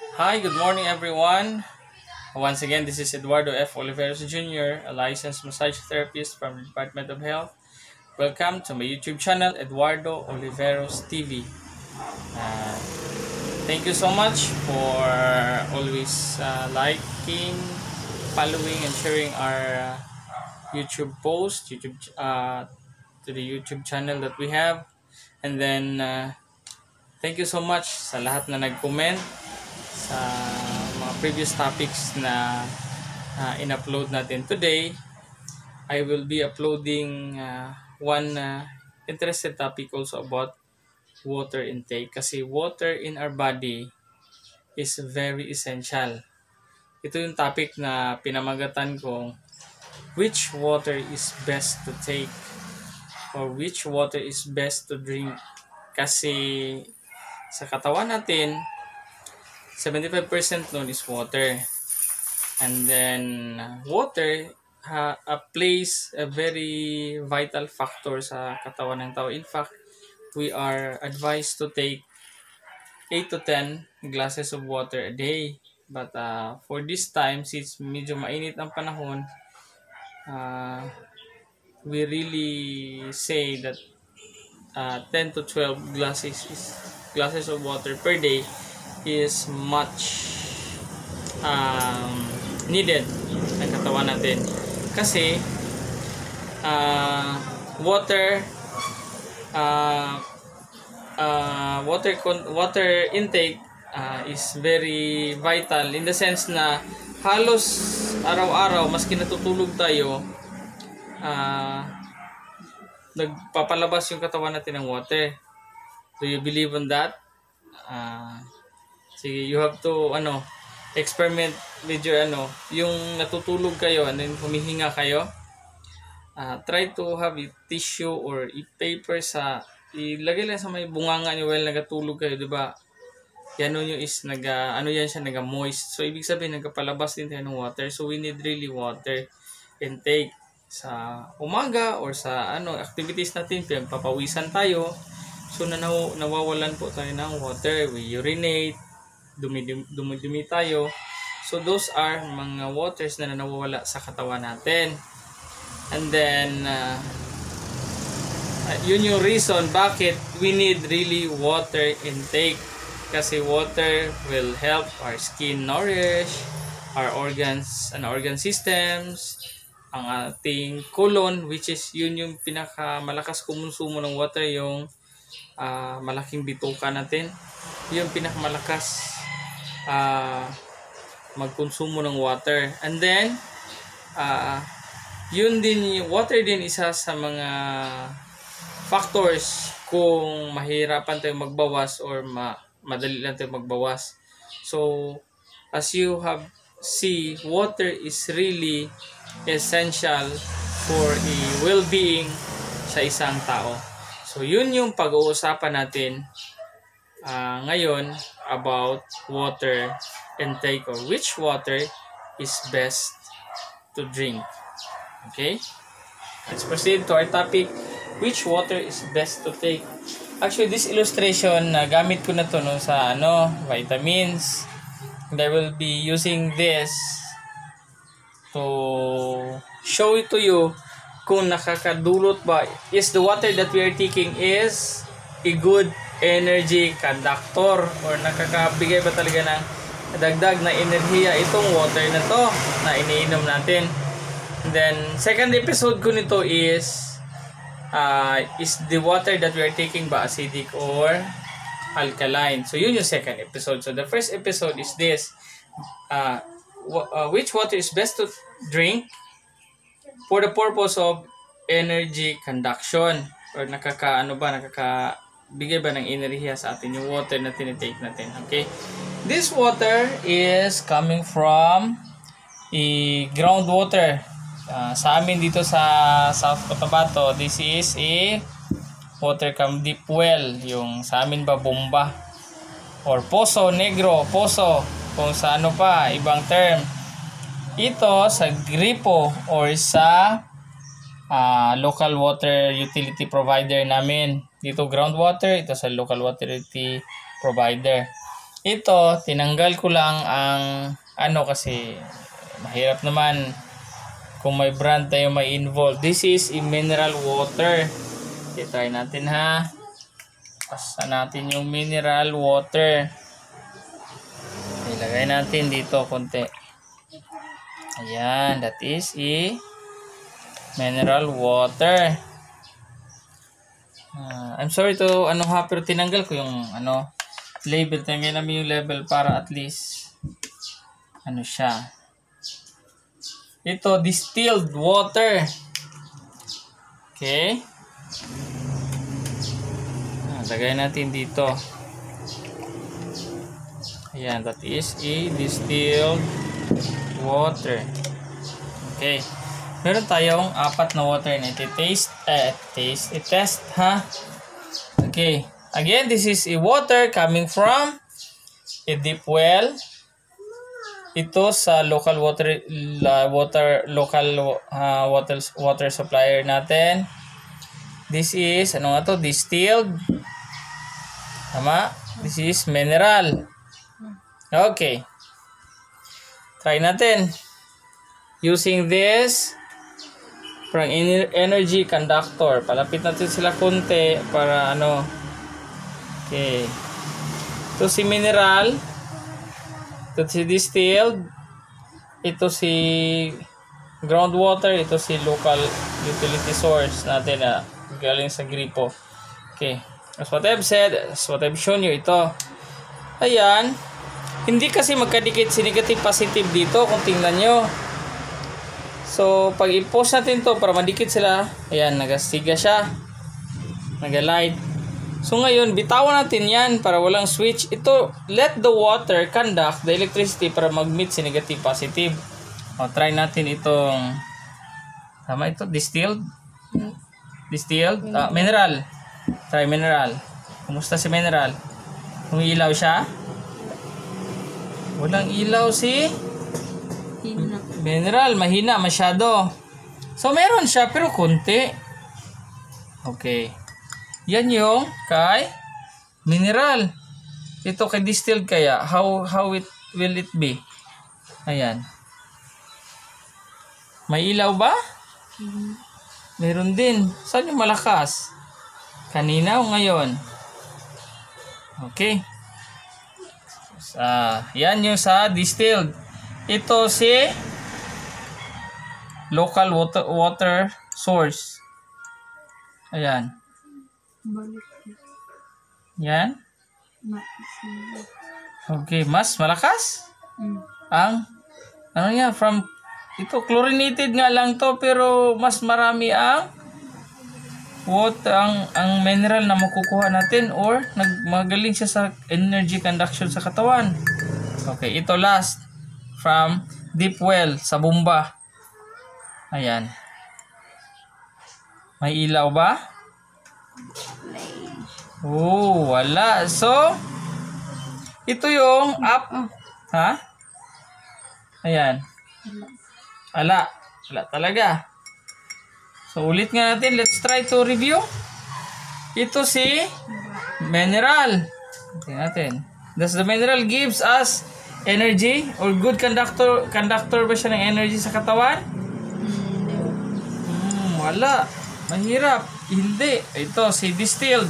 Hi, good morning everyone. Once again, this is Eduardo F. Oliveros Jr., a licensed massage therapist from the Department of Health. Welcome to my YouTube channel, Eduardo Oliveros TV. Uh, Thank you so much for always liking, following, and sharing our YouTube post, to the YouTube channel that we have. And then, thank you so much sa lahat na nag-comment sa mga previous topics na in-upload natin. Today, I will be uploading one interested topic also about water intake. Kasi water in our body is very essential. Ito yung topic na pinamagatan kong which water is best to take or which water is best to drink. Kasi sa katawan natin, 75% nun is water. And then water plays a very vital factor sa katawan ng tao. In fact, we are advised to take 8 to 10 glasses of water a day. But for this time, since medyo mainit ang panahon, uh, we really say that 10 to 12 glasses of water per day is much needed ng katawan natin. Kasi uh, water uh, water intake is very vital in the sense na halos araw-araw maski natutulog tayo, uh, nagpapalabas yung katawan natin ng water. Do you believe on that? Sige, you have to experiment with your yung natutulog kayo and then humihinga kayo. Try to have a tissue or a paper sa ilagay lang sa may bunganga niyo while nagatulog kayo, di ba? Yan nyo is yan siya naga-moist. So ibig sabihin nagpapalabas din tayo ng water. So we need really water intake sa umaga or sa activities natin, pinagpapawisan tayo. So nawawalan po tayo ng water. We urinate, dumi tayo. So those are mga waters na nawawala sa katawan natin. And then yun yung reason bakit we need really water intake. Kasi water will help our skin nourish, our organs and organ systems, ang ating colon, which is yun yung pinakamalakas kumonsumo ng water, yung malaking bituka natin. Yung pinakamalakas magkonsumo ng water. And then yun din, water din isa sa mga factors kung mahirapan tayong magbawas or madali lang tayong magbawas. So as you have see, water is really essential for a well-being sa isang tao. So yun yung pag-uusapan natin ngayon about water intake or which water is best to drink. Okay? Let's proceed to our topic, which water is best to take. Actually, this illustration, gamit ko na to sa vitamins. And I will be using this to show it to you kung nakakadulot ba. Is the water that we are taking is a good energy conductor or nakakabigay ba talaga ng dagdag na enerhiya itong water na to na iniinom natin. And then, second episode ko nito is the water that we are taking ba acidic or alkaline. So, yun yung second episode. So, the first episode is this. Which water is best to drink for the purpose of energy conduction or nakakabigay ba ng enerhiya sa atin yung water na tinitake natin. Okay? This water is coming from groundwater. Sa amin dito sa South Cotabato, this is a water from deep well. Yung sa amin ba bomba or poso negro, poso kung sa ibang term. Ito sa gripo or sa local water utility provider namin. Dito groundwater, ito sa local water utility provider. Ito, tinanggal ko lang ang ano kasi mahirap naman kung may brand tayo may involved. This is a mineral water. Okay, try natin ha. Pasa natin yung mineral water. Ilagay natin dito konti. Ayan, that is a mineral water. I'm sorry to ano ha, pero tinanggal ko yung ano label. Tanggal namin yung label para at least ano siya. Ito, distilled water. Okay. Lagay natin dito. Ayan, that is a distilled water. Okay. Meron tayong 4 na water na i-test ha. Okay. Again, this is a water coming from a deep well. Ito sa local water supplier natin. This is ano nga to? Distilled. Tama? This is mineral. Okay. Try natin. Using this from energy conductor. Palapit natin sila konti para ano. Okay. Ito si mineral. Ito si distilled. Ito si groundwater. Ito si local utility source natin na galing sa gripo. Okay. As what I've said, as what I've shown you, ito. Ayan. Hindi kasi magkadikit si negative positive dito kung tingnan nyo. So, pag i-post natin to para madikit sila, ayan, nagastiga siya. Nagalight. So ngayon, bitawan natin yan para walang switch. Ito, let the water conduct the electricity para mag-meet si negative positive. O, try natin itong, tama ito, distilled? Distilled? Mineral. Try mineral. Kumusta si mineral? Umiilaw siya? Walang ilaw si mineral. Mahina masyado. So meron siya pero konti. Okay. Yan yung kay mineral. Ito kay distilled kaya. How will it be? Ayan. May ilaw ba? Meron din. Saan yung malakas? Kanina o ngayon? Okay. Yan yung sa distilled. Ito si local water source. Ayan. Yan. Okay, mas malakas? Ang ano yan, from ito chlorinated nga lang to pero mas marami ang water, ang mineral na makukuha natin or magaling siya sa energy conduction sa katawan. Okay, ito last from deep well sa bomba. Ayan. May ilaw ba? Oh, wala. So, ito yung up. Ha? Ayan. Wala. Wala talaga. So, ulit nga natin. Let's try to review. Ito si mineral. Tingnan natin. Does the mineral gives us energy or good conductor ba siya ng energy sa katawan? Wala. Mahirap. Hindi. Ito si distilled.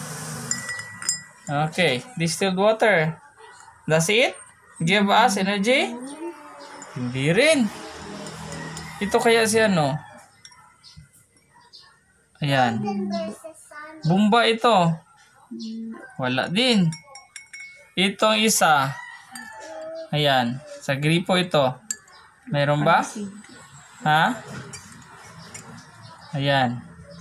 Okay. Distilled water. Does it give us energy? Hindi rin. Ito kaya si ano? Ayan. Bomba ito. Wala din. Itong isa. Ayan. Sa gripo ito. Meron ba? Ha? Ayan.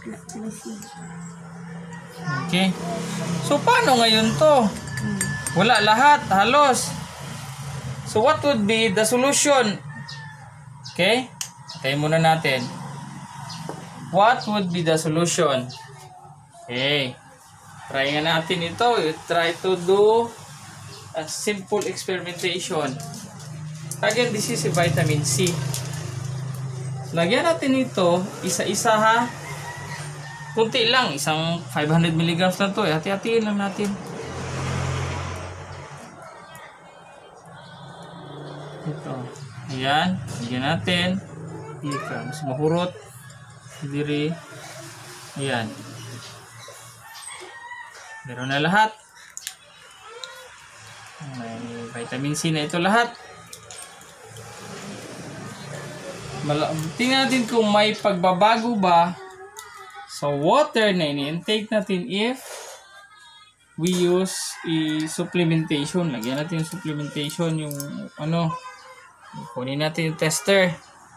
Okay. So, paano ngayon to? Wala lahat. Halos. So, what would be the solution? Okay. Tayo muna natin. What would be the solution? Okay. Try nga natin ito. Try to do a simple experimentation. Again, this is a vitamin C. Lagyan natin ito, isa-isa ha. Kunti lang, isang 500 mg na to. Hati-hatiin lang natin. Ito. Ayan. Lagyan natin. Ika. Mas mahurot. Diri. Ayan. Meron na lahat. May vitamin C na ito lahat. Tingnan natin kung may pagbabago ba sa water na ini-intake natin if we use supplementation. Lagyan natin yung supplementation, yung ano, kunin natin yung tester.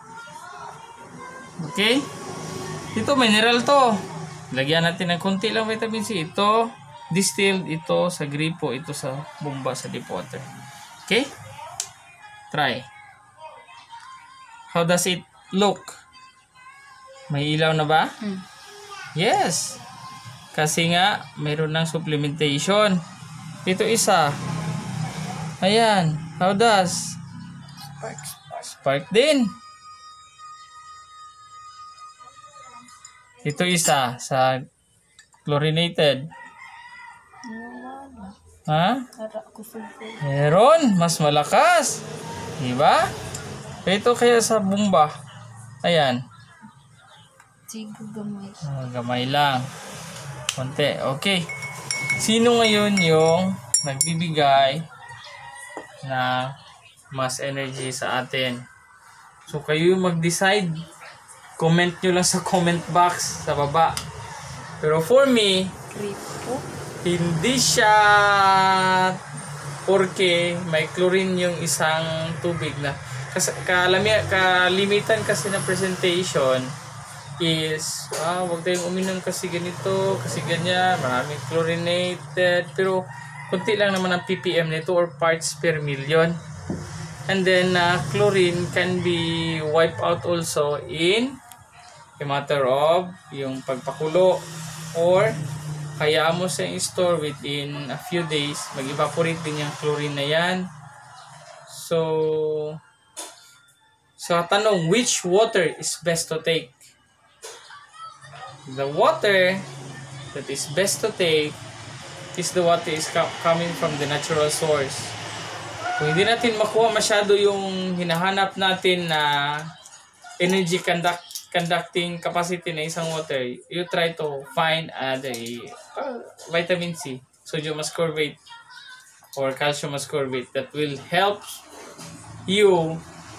Okay? Ito, mineral to. Lagyan natin ng konti lang vitamin C. Ito, distilled. Ito sa gripo. Ito sa bomba sa deep water. Okay? Try. How does it look? May ilaw na ba? Yes. Kasi nga, mayroon ng supplementation. Ito isa. Ayan. How does? Spark din. Ito isa sa chlorinated. Ha? Meron. Mas malakas. Diba? Ito kaya sa bomba. Ayan. Gamay lang. Konti. Okay. Sino ngayon yung nagbibigay na mas energy sa atin? So, kayo yung mag-decide. Comment nyo lang sa comment box sa baba. Pero for me, hindi siya porque may chlorine yung isang tubig na. Kasi kalimitan kasi na presentation is wag tayong uminom kasi ganito, kasi ganyan, maraming chlorinated, pero kunti lang naman ang ppm nito or parts per million. And then chlorine can be wiped out also in a matter of yung pagpakulo, or kaya mo sa store within a few days, mag-evaporate din yung chlorine na yan. So sa tanong, which water is best to take? The water that is best to take is the water is coming from the natural source. Kung hindi natin makuha masyado yung hinahanap natin na energy conducting capacity na isang water, you try to find the vitamin C, sodium ascorbate or calcium ascorbate that will help you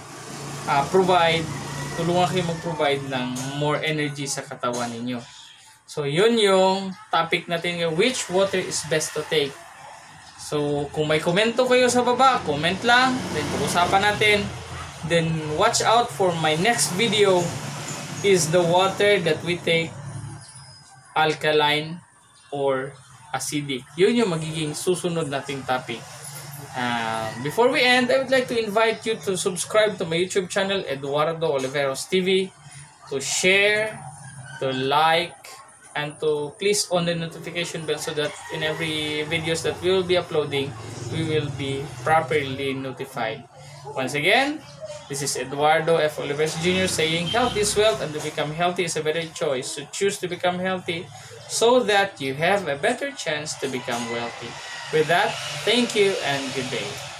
tulungan kayo mag-provide ng more energy sa katawan ninyo. So, yun yung topic natin ngayon, which water is best to take. So, kung may komento kayo sa baba, comment lang, then pag-usapan natin. Then, watch out for my next video is the water that we take alkaline or acidic. Yun yung magiging susunod nating topic. Before we end, I would like to invite you to subscribe to my YouTube channel, Eduardo Oliveros TV, to share, to like, and to please on the notification bell so that in every videos that we will be uploading, we will be properly notified. Once again, this is Eduardo F. Oliveros Jr. saying, health is wealth, and to become healthy is a better choice. So choose to become healthy so that you have a better chance to become wealthy. With that, thank you and good day.